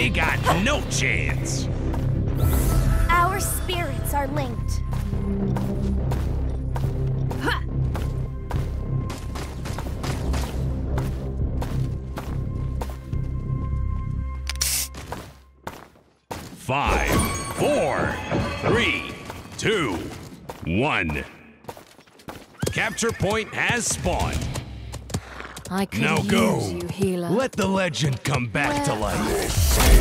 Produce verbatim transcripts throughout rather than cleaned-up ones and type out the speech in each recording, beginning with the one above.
They got no chance. Our spirits are linked. Five, four, three, two, one. Capture point has spawned. I could Now use go. you, healer. Let the legend come back to life.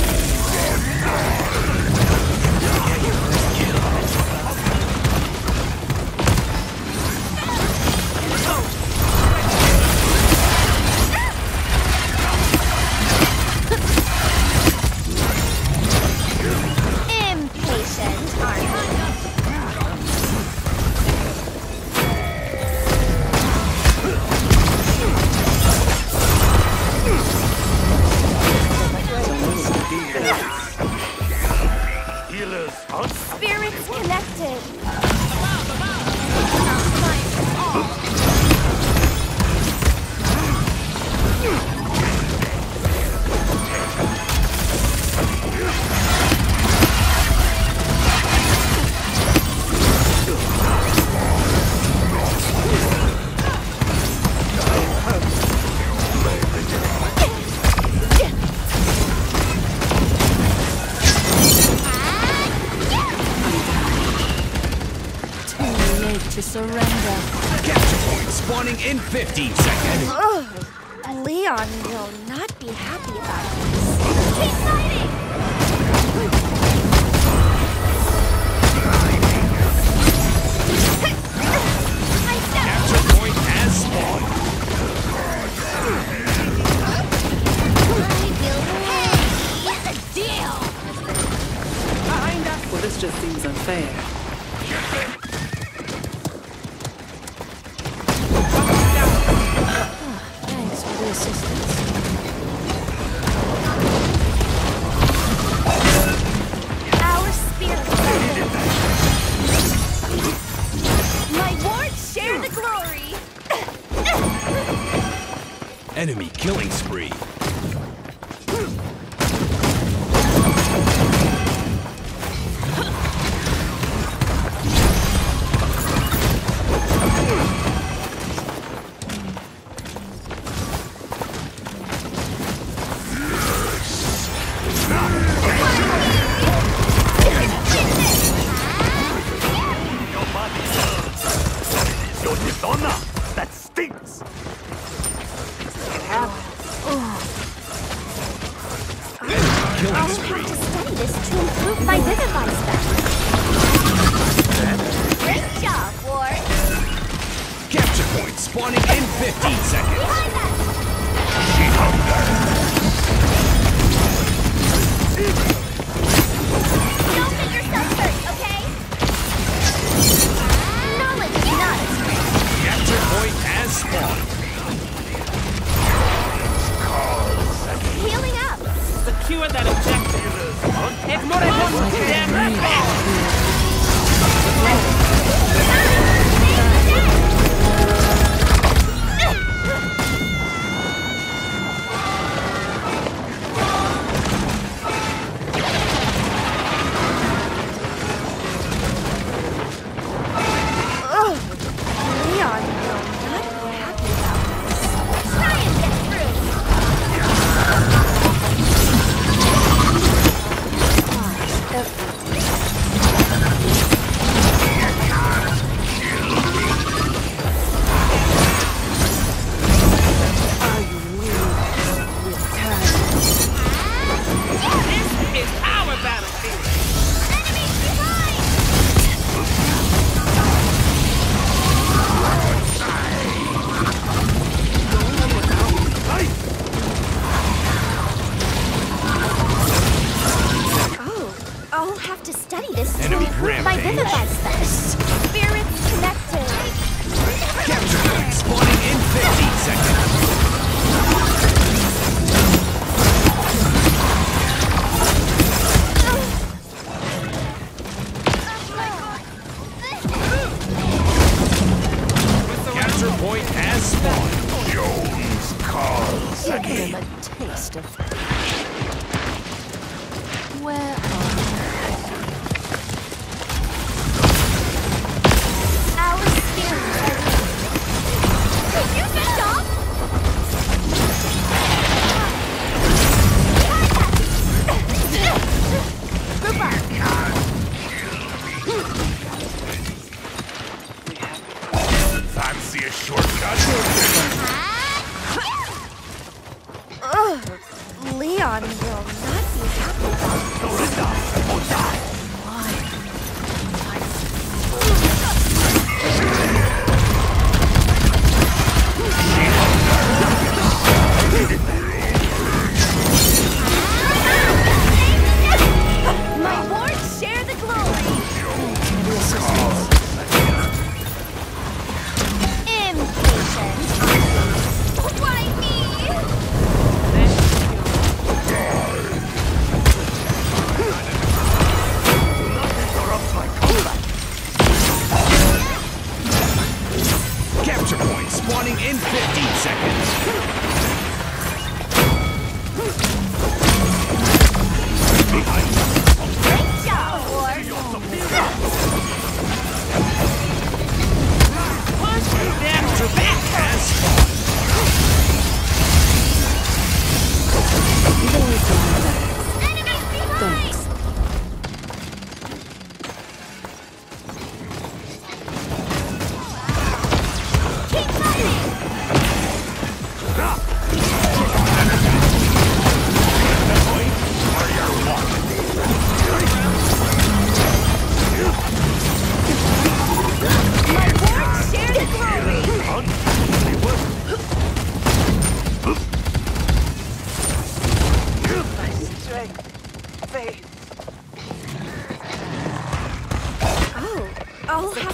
Impatient, aren't we? Spirits connected. To surrender. Capture point spawning in fifteen seconds. Ugh. Leon will not be happy about this. Keep fighting! Capture point has spawned. What's the deal? Behind us. Well, this just seems unfair. Thanks for the assistance. Our spirits are linked. My wards share the glory. Enemy killing spree. That stinks! Killing I'll spree. have to study this to improve my Vivify spell. Great job, Ward. Capture point spawning in fifteen seconds. Behind us! Don't get yourself hurt, okay? Knowledge is not a strength. Capture point has spawned. Healing up. Secure that objective. It's more important to them. Ugh. Leon will not be happy about this. Try and get through. This is our battlefield. Enemies behind! Oh, I'll have to study this to Enemy improve my rampage. Vivify spell. Spirits connected. Capture point spawning in fifteen seconds. Capture point has spawned. Jones calls Give them again. a taste of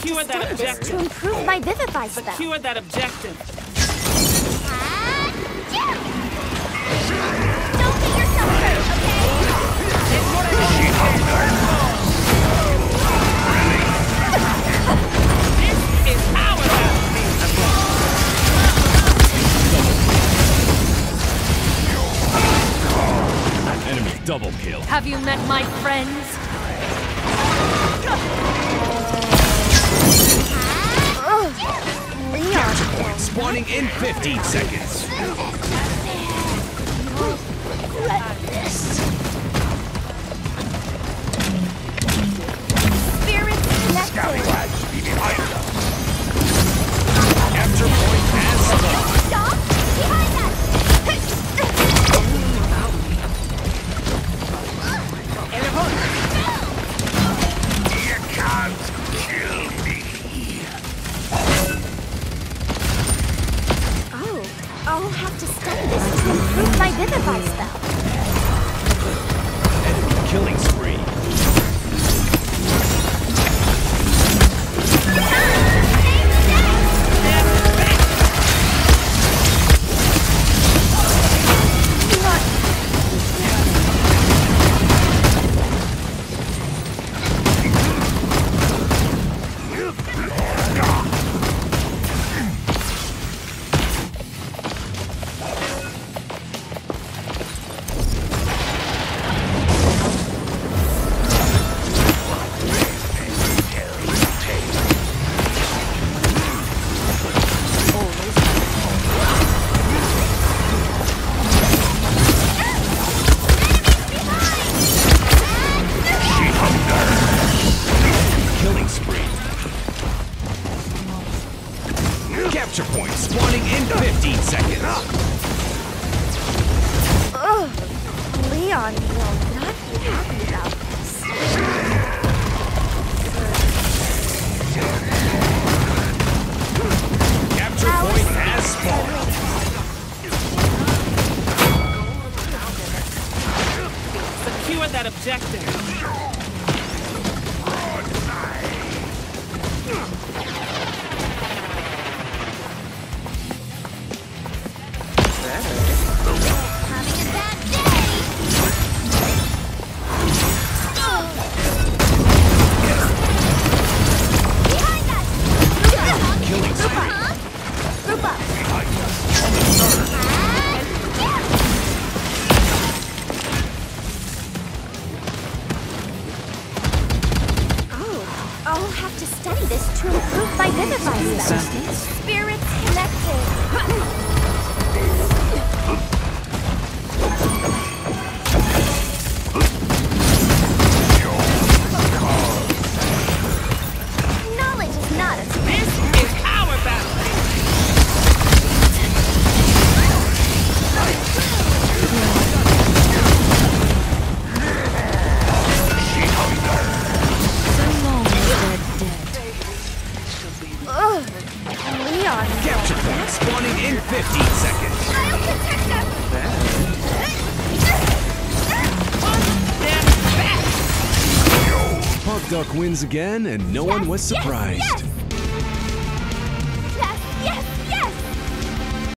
to Secure that study this objective. to improve my Vivify spell. Secure that objective. Don't get yourself hurt, This is our Enemy double kill. Have you met my friends? Leon. Capture point spawning in fifteen seconds. Spirits connected. Capture point has spawned. Stop! Behind us! Oh, I'll have to study this to improve my Vivify spell. Enemy killing spree. Killing spree. Capture point spawning in fifteen seconds. Ugh. Leon will not be happy about this. Capture point has spawned. Secure that objective. Having a bad day. Behind us! Killing Group spree. up! Group up! Oh, I'll have to study this to improve my Vivify spell. Spirits connected. Knowledge is not a This is our battle. So long as they're dead. Ugh. Leon. Capture point spawning in fifteen seconds. I'll protect us. Hawk Duck wins again, and no one was surprised. Yes, yes.